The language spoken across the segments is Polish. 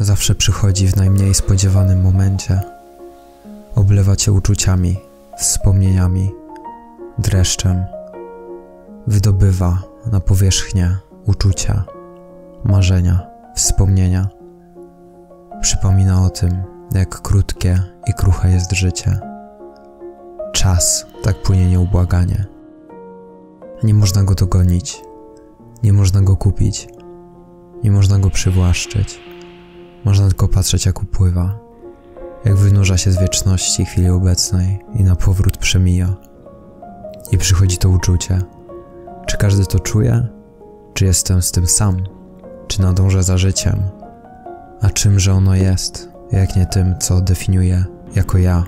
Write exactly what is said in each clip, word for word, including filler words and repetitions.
zawsze przychodzi w najmniej spodziewanym momencie. Oblewa cię uczuciami, wspomnieniami, dreszczem. Wydobywa na powierzchnię uczucia, marzenia, wspomnienia. Przypomina o tym, jak krótkie i kruche jest życie. Czas tak płynie nieubłaganie. Nie można go dogonić, nie można go kupić, nie można go przywłaszczyć. Można tylko patrzeć, jak upływa, jak wynurza się z wieczności chwili obecnej i na powrót przemija. I przychodzi to uczucie. Czy każdy to czuje? Czy jestem z tym sam? Czy nadążę za życiem? A czymże ono jest, jak nie tym, co definiuje jako ja?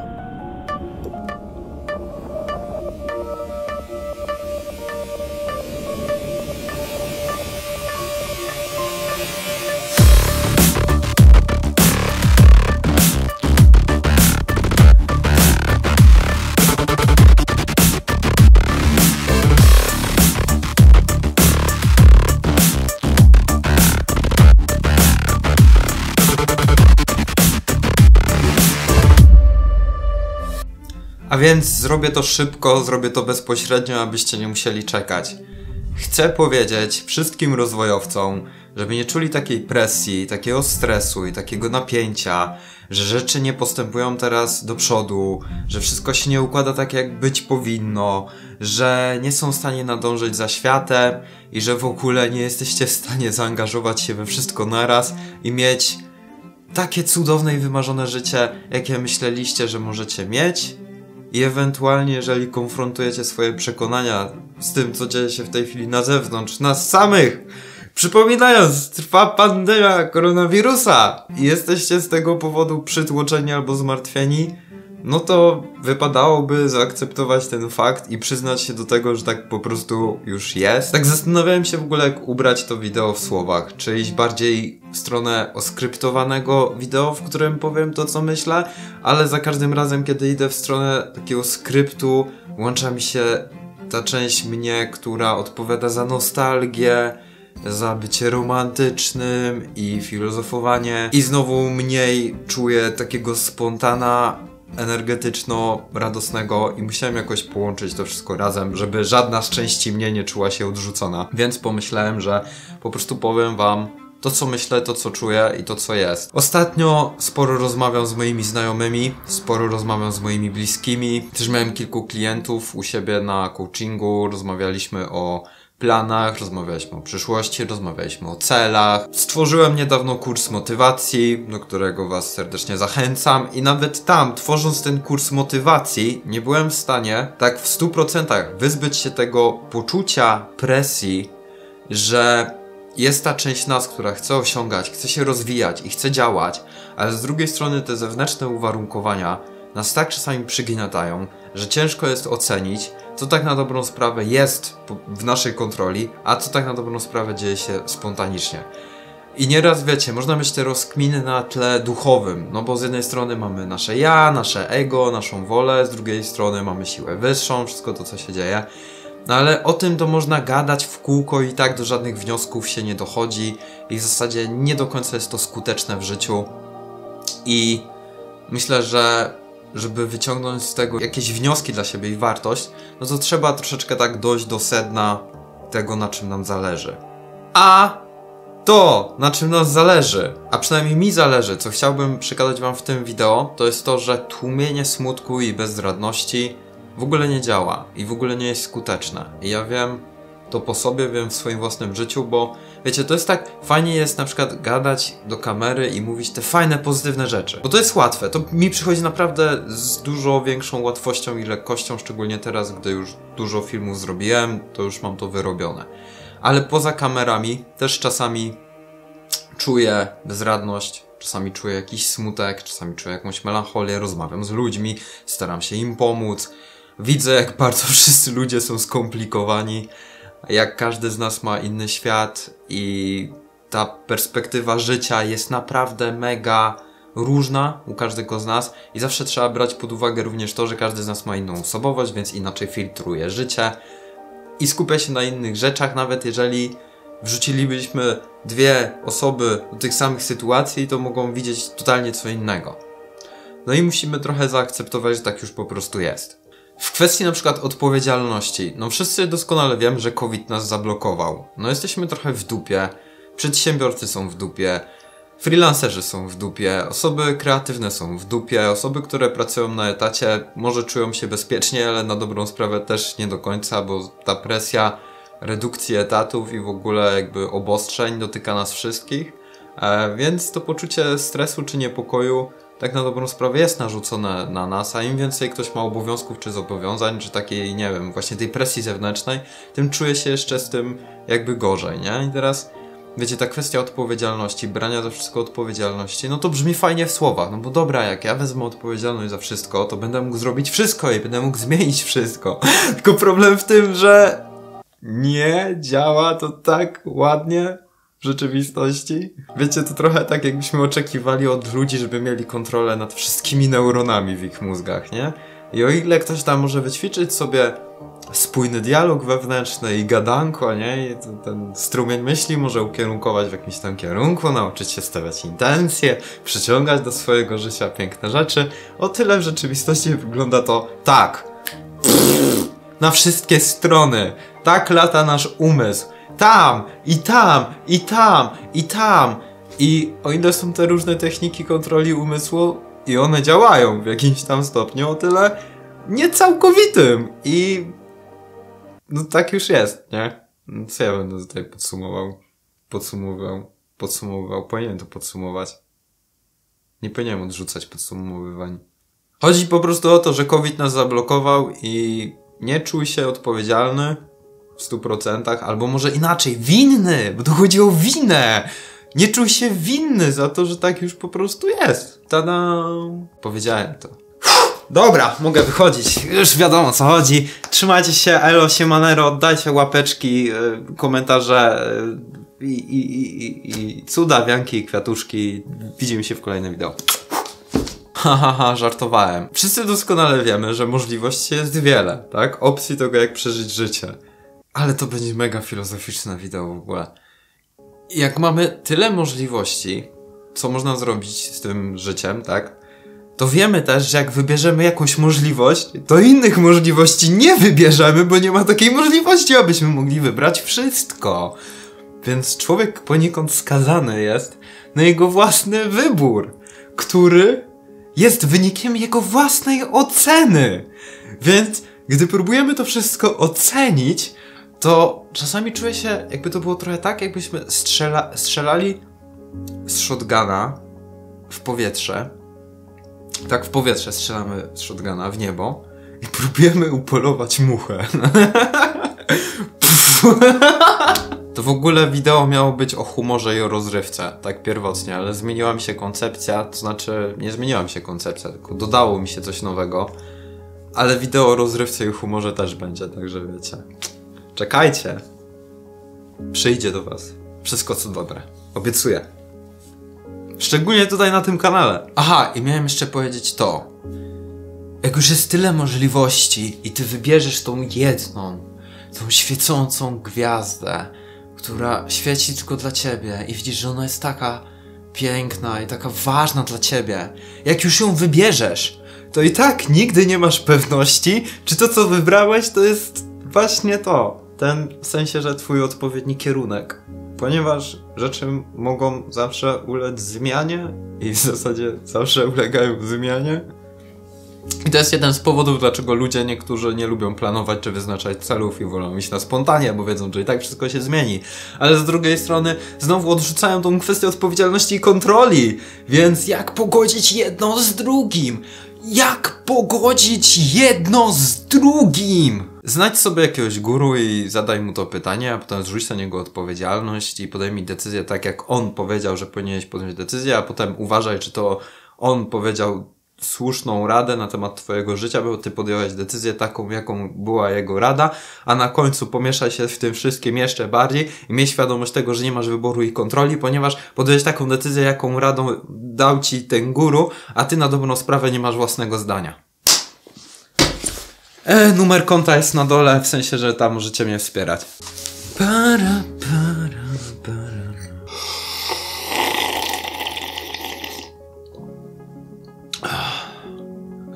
A więc zrobię to szybko, zrobię to bezpośrednio, abyście nie musieli czekać. Chcę powiedzieć wszystkim rozwojowcom, żeby nie czuli takiej presji, takiego stresu i takiego napięcia, że rzeczy nie postępują teraz do przodu, że wszystko się nie układa tak, jak być powinno, że nie są w stanie nadążyć za światem i że w ogóle nie jesteście w stanie zaangażować się we wszystko naraz i mieć takie cudowne i wymarzone życie, jakie myśleliście, że możecie mieć. I ewentualnie, jeżeli konfrontujecie swoje przekonania z tym, co dzieje się w tej chwili na zewnątrz, nas samych, przypominając, trwa pandemia koronawirusa i jesteście z tego powodu przytłoczeni albo zmartwieni, no to wypadałoby zaakceptować ten fakt i przyznać się do tego, że tak po prostu już jest. Tak zastanawiałem się w ogóle, jak ubrać to wideo w słowach. Czy iść bardziej w stronę oskryptowanego wideo, w którym powiem to, co myślę, ale za każdym razem, kiedy idę w stronę takiego skryptu, łącza mi się ta część mnie, która odpowiada za nostalgię, za bycie romantycznym i filozofowanie, i znowu mniej czuję takiego spontana, energetyczno-radosnego i musiałem jakoś połączyć to wszystko razem, żeby żadna z części mnie nie czuła się odrzucona. Więc pomyślałem, że po prostu powiem wam to, co myślę, to, co czuję i to, co jest. Ostatnio sporo rozmawiam z moimi znajomymi, sporo rozmawiam z moimi bliskimi. Też miałem kilku klientów u siebie na coachingu, rozmawialiśmy o planach, rozmawialiśmy o przyszłości, rozmawialiśmy o celach. Stworzyłem niedawno kurs motywacji, do którego was serdecznie zachęcam i nawet tam, tworząc ten kurs motywacji, nie byłem w stanie tak w stu procentach wyzbyć się tego poczucia presji, że jest ta część nas, która chce osiągać, chce się rozwijać i chce działać, ale z drugiej strony te zewnętrzne uwarunkowania nas tak czasami przygniatają, że ciężko jest ocenić, co tak na dobrą sprawę jest w naszej kontroli, a co tak na dobrą sprawę dzieje się spontanicznie. I nieraz, wiecie, można mieć te rozkminy na tle duchowym, no bo z jednej strony mamy nasze ja, nasze ego, naszą wolę, z drugiej strony mamy siłę wyższą, wszystko to, co się dzieje. No ale o tym to można gadać w kółko i tak do żadnych wniosków się nie dochodzi i w zasadzie nie do końca jest to skuteczne w życiu. I myślę, że żeby wyciągnąć z tego jakieś wnioski dla siebie i wartość, no to trzeba troszeczkę tak dojść do sedna tego, na czym nam zależy. A to, na czym nas zależy, a przynajmniej mi zależy, co chciałbym przekazać wam w tym wideo, to jest to, że tłumienie smutku i bezradności w ogóle nie działa i w ogóle nie jest skuteczne. I ja wiem to po sobie, wiem w swoim własnym życiu, bo wiecie, to jest tak, fajnie jest na przykład gadać do kamery i mówić te fajne, pozytywne rzeczy. Bo to jest łatwe, to mi przychodzi naprawdę z dużo większą łatwością i lekkością, szczególnie teraz, gdy już dużo filmów zrobiłem, to już mam to wyrobione. Ale poza kamerami też czasami czuję bezradność, czasami czuję jakiś smutek, czasami czuję jakąś melancholię, rozmawiam z ludźmi, staram się im pomóc. Widzę, jak bardzo wszyscy ludzie są skomplikowani, jak każdy z nas ma inny świat i ta perspektywa życia jest naprawdę mega różna u każdego z nas i zawsze trzeba brać pod uwagę również to, że każdy z nas ma inną osobowość, więc inaczej filtruje życie i skupia się na innych rzeczach, nawet jeżeli wrzucilibyśmy dwie osoby do tych samych sytuacji, to mogą widzieć totalnie co innego. No i musimy trochę zaakceptować, że tak już po prostu jest. W kwestii na przykład odpowiedzialności, no wszyscy doskonale wiemy, że COVID nas zablokował. No jesteśmy trochę w dupie, przedsiębiorcy są w dupie, freelancerzy są w dupie, osoby kreatywne są w dupie, osoby, które pracują na etacie może czują się bezpiecznie, ale na dobrą sprawę też nie do końca, bo ta presja redukcji etatów i w ogóle jakby obostrzeń dotyka nas wszystkich, e, więc to poczucie stresu czy niepokoju tak na dobrą sprawę jest narzucone na nas, a im więcej ktoś ma obowiązków czy zobowiązań, czy takiej, nie wiem, właśnie tej presji zewnętrznej, tym czuje się jeszcze z tym jakby gorzej, nie? I teraz, wiecie, ta kwestia odpowiedzialności, brania za wszystko odpowiedzialności, no to brzmi fajnie w słowach, no bo dobra, jak ja wezmę odpowiedzialność za wszystko, to będę mógł zrobić wszystko i będę mógł zmienić wszystko. Tylko problem w tym, że nie działa to tak ładnie w rzeczywistości. Wiecie, to trochę tak, jakbyśmy oczekiwali od ludzi, żeby mieli kontrolę nad wszystkimi neuronami w ich mózgach, nie? I o ile ktoś tam może wyćwiczyć sobie spójny dialog wewnętrzny i gadanko, nie? I ten, ten strumień myśli może ukierunkować w jakimś tam kierunku, nauczyć się stawiać intencje, przyciągać do swojego życia piękne rzeczy, o tyle w rzeczywistości wygląda to tak. Na wszystkie strony. Tak lata nasz umysł. Tam, i tam, i tam, i tam. I o ile są te różne techniki kontroli umysłu i one działają w jakimś tam stopniu, o tyle nie całkowitym. I no tak już jest, nie? No co ja będę tutaj podsumował? Podsumował, podsumował. Powinienem to podsumować. Nie powinienem odrzucać podsumowywań. Chodzi po prostu o to, że COVID nas zablokował i nie czuł się odpowiedzialny w stu procentach, albo może inaczej, winny, bo to chodzi o winę. Nie czuł się winny za to, że tak już po prostu jest. Tada! Powiedziałem to. Dobra, mogę wychodzić. Już wiadomo o co chodzi. Trzymajcie się, elo, siemanero, dajcie łapeczki, komentarze i, i, i, i cuda, wianki i kwiatuszki. Widzimy się w kolejnym wideo. Hahaha, ha, ha, żartowałem. Wszyscy doskonale wiemy, że możliwości jest wiele, tak? Opcji tego, jak przeżyć życie. Ale to będzie mega filozoficzne wideo w ogóle. Jak mamy tyle możliwości, co można zrobić z tym życiem, tak? To wiemy też, że jak wybierzemy jakąś możliwość, to innych możliwości nie wybierzemy, bo nie ma takiej możliwości, abyśmy mogli wybrać wszystko. Więc człowiek poniekąd skazany jest na jego własny wybór, który jest wynikiem jego własnej oceny. Więc gdy próbujemy to wszystko ocenić, to czasami czuję się, jakby to było trochę tak, jakbyśmy strzela, strzelali z shotguna w powietrze. Tak, w powietrze strzelamy z shotguna w niebo i próbujemy upolować muchę. To w ogóle wideo miało być o humorze i o rozrywce, tak pierwotnie, ale zmieniła mi się koncepcja, to znaczy nie zmieniła mi się koncepcja, tylko dodało mi się coś nowego. Ale wideo o rozrywce i humorze też będzie, także wiecie. Czekajcie. Przyjdzie do was. Wszystko co dobre. Obiecuję. Szczególnie tutaj na tym kanale. Aha, i miałem jeszcze powiedzieć to. Jak już jest tyle możliwości i ty wybierzesz tą jedną, tą świecącą gwiazdę, która świeci tylko dla ciebie i widzisz, że ona jest taka piękna i taka ważna dla ciebie. Jak już ją wybierzesz, to i tak nigdy nie masz pewności, czy to co wybrałeś to jest właśnie to. Ten, w sensie, że twój odpowiedni kierunek. Ponieważ rzeczy mogą zawsze ulec zmianie i w zasadzie zawsze ulegają zmianie. I to jest jeden z powodów, dlaczego ludzie niektórzy nie lubią planować czy wyznaczać celów i wolą iść na spontanie, bo wiedzą, że i tak wszystko się zmieni. Ale z drugiej strony znowu odrzucają tą kwestię odpowiedzialności i kontroli. Więc jak pogodzić jedno z drugim? Jak pogodzić jedno z drugim? Znajdź sobie jakiegoś guru i zadaj mu to pytanie, a potem zrzuć na niego odpowiedzialność i podejmij decyzję tak, jak on powiedział, że powinieneś podjąć decyzję, a potem uważaj, czy to on powiedział słuszną radę na temat twojego życia, bo ty podjąłeś decyzję taką, jaką była jego rada, a na końcu pomieszaj się w tym wszystkim jeszcze bardziej i miej świadomość tego, że nie masz wyboru i kontroli, ponieważ podjąłeś taką decyzję, jaką radą dał ci ten guru, a ty na dobrą sprawę nie masz własnego zdania. E, numer konta jest na dole, w sensie, że tam możecie mnie wspierać. Para, para.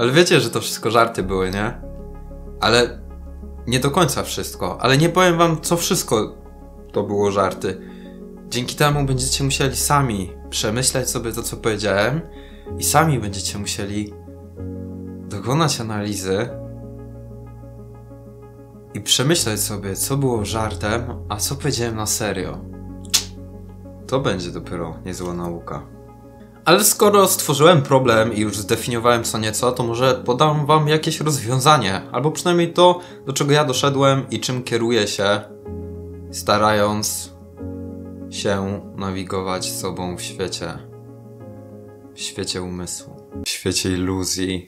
Ale wiecie, że to wszystko żarty były, nie? Ale nie do końca wszystko. Ale nie powiem wam, co wszystko to było żarty. Dzięki temu będziecie musieli sami przemyśleć sobie to, co powiedziałem i sami będziecie musieli dokonać analizy i przemyśleć sobie, co było żartem, a co powiedziałem na serio. To będzie dopiero niezła nauka. Ale skoro stworzyłem problem i już zdefiniowałem co nieco, to może podam wam jakieś rozwiązanie, albo przynajmniej to, do czego ja doszedłem i czym kieruję się, starając się nawigować sobą w świecie. W świecie umysłu. W świecie iluzji.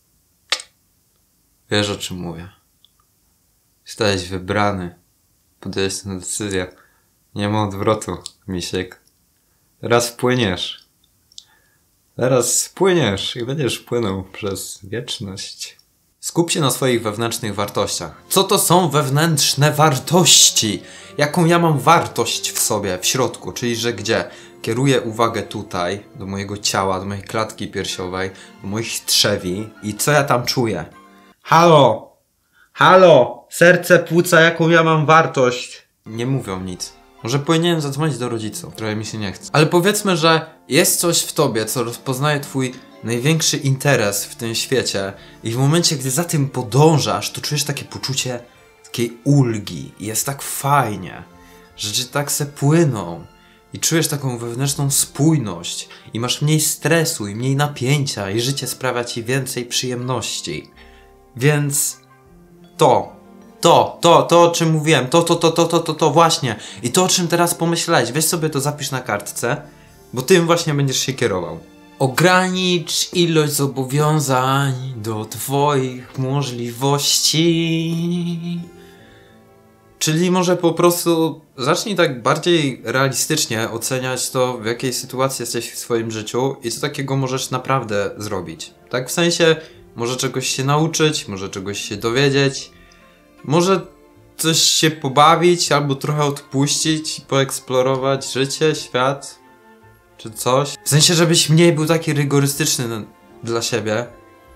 Wiesz, o czym mówię. Zostałeś wybrany. Podjęłeś tę decyzję. Nie ma odwrotu, misiek. Teraz wpłyniesz. Teraz spłyniesz i będziesz płynął przez wieczność. Skup się na swoich wewnętrznych wartościach. Co to są wewnętrzne wartości? Jaką ja mam wartość w sobie, w środku, czyli że gdzie? Kieruję uwagę tutaj, do mojego ciała, do mojej klatki piersiowej, do moich trzewi i co ja tam czuję? Halo! Halo! Serce, płuca, jaką ja mam wartość? Nie mówią nic. Może powinienem zadzwonić do rodziców, trochę mi się nie chce. Ale powiedzmy, że jest coś w tobie, co rozpoznaje twój największy interes w tym świecie i w momencie, gdy za tym podążasz, to czujesz takie poczucie takiej ulgi i jest tak fajnie. Rzeczy tak se płyną i czujesz taką wewnętrzną spójność i masz mniej stresu i mniej napięcia i życie sprawia ci więcej przyjemności. Więc to... To, to, to o czym mówiłem, to, to, to, to, to, to, to właśnie. I to o czym teraz pomyślałeś, weź sobie to zapisz na kartce, bo tym właśnie będziesz się kierował. Ogranicz ilość zobowiązań do twoich możliwości. Czyli może po prostu zacznij tak bardziej realistycznie oceniać to, w jakiej sytuacji jesteś w swoim życiu i co takiego możesz naprawdę zrobić. Tak w sensie, może czegoś się nauczyć, może czegoś się dowiedzieć, może coś się pobawić, albo trochę odpuścić, poeksplorować życie, świat, czy coś. W sensie, żebyś mniej był taki rygorystyczny dla siebie,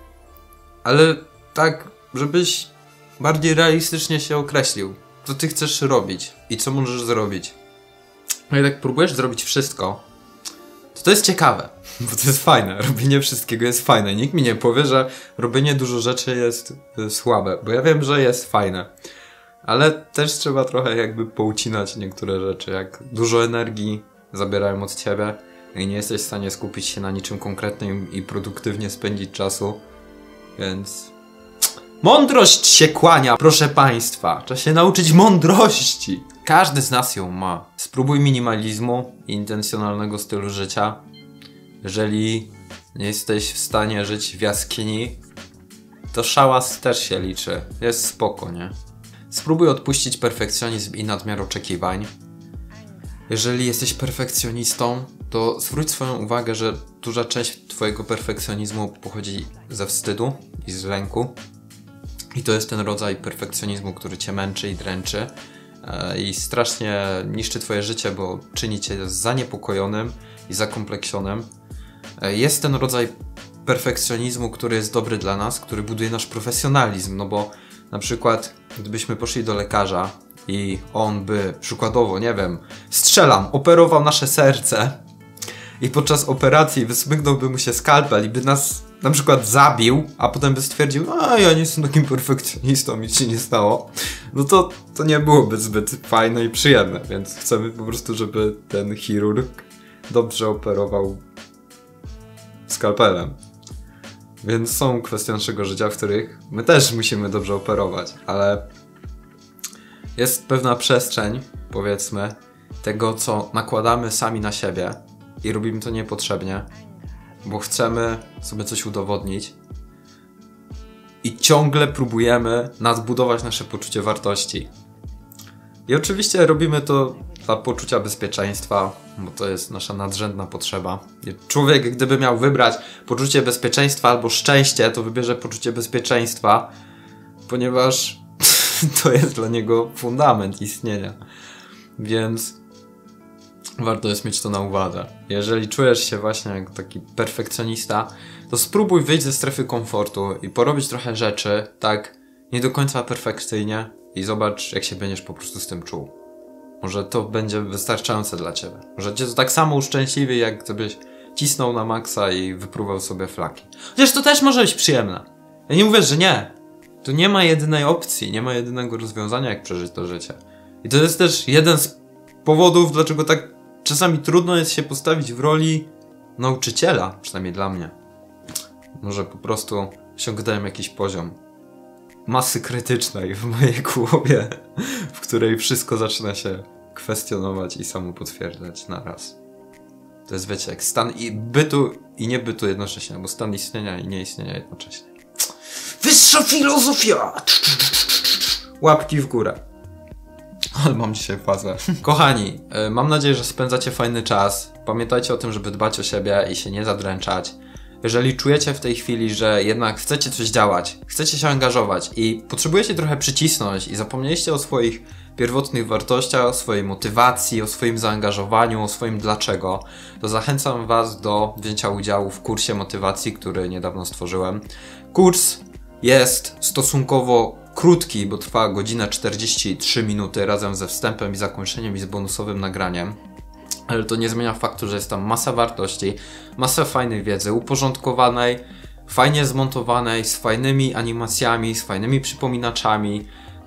ale tak, żebyś bardziej realistycznie się określił, co ty chcesz robić i co możesz zrobić. No i tak próbujesz zrobić wszystko, to to jest ciekawe, bo to jest fajne, robienie wszystkiego jest fajne. Nikt mi nie powie, że robienie dużo rzeczy jest słabe, bo ja wiem, że jest fajne. Ale też trzeba trochę jakby poucinać niektóre rzeczy, jak dużo energii zabierają od ciebie i nie jesteś w stanie skupić się na niczym konkretnym i produktywnie spędzić czasu, więc... Mądrość się kłania, proszę państwa. Trzeba się nauczyć mądrości. Każdy z nas ją ma. Spróbuj minimalizmu i intencjonalnego stylu życia. Jeżeli nie jesteś w stanie żyć w jaskini, to szałas też się liczy. Jest spoko, nie? Spróbuj odpuścić perfekcjonizm i nadmiar oczekiwań. Jeżeli jesteś perfekcjonistą, to zwróć swoją uwagę, że duża część twojego perfekcjonizmu pochodzi ze wstydu i z lęku. I to jest ten rodzaj perfekcjonizmu, który cię męczy i dręczy i strasznie niszczy twoje życie, bo czyni cię zaniepokojonym i zakompleksionym. Jest ten rodzaj perfekcjonizmu, który jest dobry dla nas, który buduje nasz profesjonalizm, no bo na przykład gdybyśmy poszli do lekarza i on by przykładowo, nie wiem, strzelam, operował nasze serce i podczas operacji wysmyknąłby mu się skalpel i by nas na przykład zabił, a potem by stwierdził, a ja nie jestem takim perfekcjonistą, nic się nie stało, no to to nie byłoby zbyt fajne i przyjemne, więc chcemy po prostu, żeby ten chirurg dobrze operował skalpelem. Więc są kwestie naszego życia, w których my też musimy dobrze operować, ale jest pewna przestrzeń, powiedzmy, tego, co nakładamy sami na siebie i robimy to niepotrzebnie, bo chcemy sobie coś udowodnić i ciągle próbujemy nadbudować nasze poczucie wartości. I oczywiście robimy to dla poczucia bezpieczeństwa, bo to jest nasza nadrzędna potrzeba. Człowiek, gdyby miał wybrać poczucie bezpieczeństwa albo szczęście, to wybierze poczucie bezpieczeństwa, ponieważ to jest dla niego fundament istnienia. Więc warto jest mieć to na uwadze. Jeżeli czujesz się właśnie jak taki perfekcjonista, to spróbuj wyjść ze strefy komfortu i porobić trochę rzeczy tak nie do końca perfekcyjnie i zobacz, jak się będziesz po prostu z tym czuł. Może to będzie wystarczające dla ciebie. Może cię to tak samo uszczęśliwi, jak gdybyś cisnął na maksa i wypróbował sobie flaki. Chociaż to też może być przyjemne. Ja nie mówię, że nie. Tu nie ma jedynej opcji, nie ma jedynego rozwiązania, jak przeżyć to życie. I to jest też jeden z powodów, dlaczego tak czasami trudno jest się postawić w roli nauczyciela, przynajmniej dla mnie. Może po prostu osiągnąłem jakiś poziom masy krytycznej w mojej głowie, w której wszystko zaczyna się kwestionować i samo potwierdzać na raz. To jest, wiecie, jak stan i bytu i niebytu jednocześnie, bo stan istnienia i nieistnienia jednocześnie. Wyższa filozofia! Łapki w górę. Ale mam dzisiaj fazę. Kochani, mam nadzieję, że spędzacie fajny czas. Pamiętajcie o tym, żeby dbać o siebie i się nie zadręczać. Jeżeli czujecie w tej chwili, że jednak chcecie coś działać, chcecie się angażować i potrzebujecie trochę przycisnąć i zapomnieliście o swoich pierwotnych wartościach, o swojej motywacji, o swoim zaangażowaniu, o swoim dlaczego, to zachęcam was do wzięcia udziału w kursie motywacji, który niedawno stworzyłem. Kurs jest stosunkowo krótki, bo trwa godzinę czterdzieści trzy minuty razem ze wstępem i zakończeniem i z bonusowym nagraniem. Ale to nie zmienia faktu, że jest tam masa wartości, masa fajnej wiedzy, uporządkowanej, fajnie zmontowanej, z fajnymi animacjami, z fajnymi przypominaczami,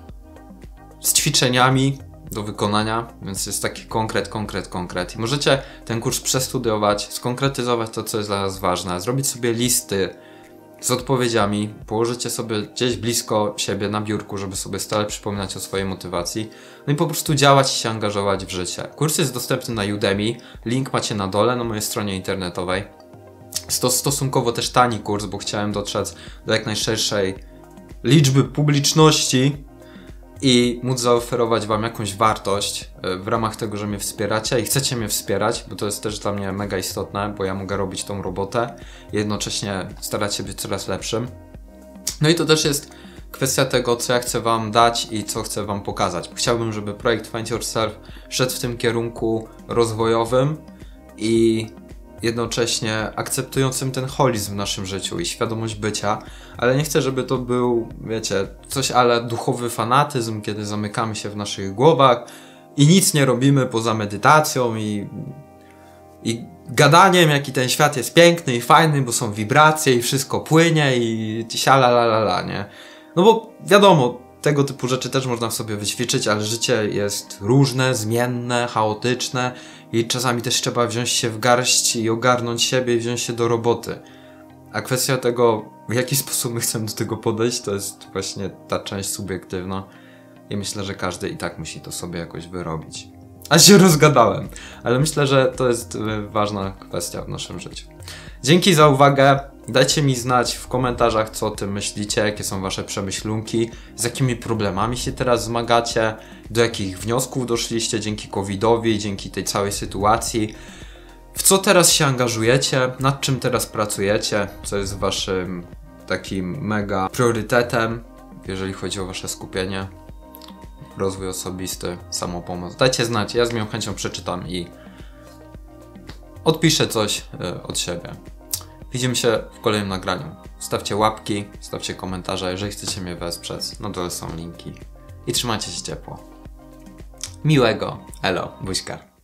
z ćwiczeniami do wykonania, więc jest taki konkret, konkret, konkret. I możecie ten kurs przestudiować, skonkretyzować to, co jest dla nas ważne, zrobić sobie listy z odpowiedziami, położycie sobie gdzieś blisko siebie na biurku, żeby sobie stale przypominać o swojej motywacji, no i po prostu działać i się angażować w życie. Kurs jest dostępny na Udemy, link macie na dole na mojej stronie internetowej. Jest to stosunkowo też tani kurs, bo chciałem dotrzeć do jak najszerszej liczby publiczności i móc zaoferować wam jakąś wartość w ramach tego, że mnie wspieracie i chcecie mnie wspierać, bo to jest też dla mnie mega istotne, bo ja mogę robić tą robotę i jednocześnie starać się być coraz lepszym. No i to też jest kwestia tego, co ja chcę wam dać i co chcę wam pokazać. Chciałbym, żeby projekt Find Yourself szedł w tym kierunku rozwojowym i jednocześnie akceptującym ten holizm w naszym życiu i świadomość bycia, ale nie chcę, żeby to był, wiecie, coś ale duchowy fanatyzm, kiedy zamykamy się w naszych głowach i nic nie robimy poza medytacją i, i gadaniem, jaki ten świat jest piękny i fajny, bo są wibracje i wszystko płynie i siala la la la, nie? No bo wiadomo, tego typu rzeczy też można w sobie wyćwiczyć, ale życie jest różne, zmienne, chaotyczne i czasami też trzeba wziąć się w garść i ogarnąć siebie i wziąć się do roboty. A kwestia tego, w jaki sposób my chcemy do tego podejść, to jest właśnie ta część subiektywna i myślę, że każdy i tak musi to sobie jakoś wyrobić. A się rozgadałem, ale myślę, że to jest ważna kwestia w naszym życiu. Dzięki za uwagę. Dajcie mi znać w komentarzach, co o tym myślicie, jakie są wasze przemyślunki, z jakimi problemami się teraz zmagacie, do jakich wniosków doszliście dzięki covidowi, dzięki tej całej sytuacji, w co teraz się angażujecie, nad czym teraz pracujecie, co jest waszym takim mega priorytetem, jeżeli chodzi o wasze skupienie, rozwój osobisty, samopomoc. Dajcie znać, ja z moją chęcią przeczytam i odpiszę coś yy, od siebie. Widzimy się w kolejnym nagraniu. Stawcie łapki, stawcie komentarze, jeżeli chcecie mnie wesprzeć. Na dole są linki. I trzymajcie się ciepło. Miłego. Elo, buźka.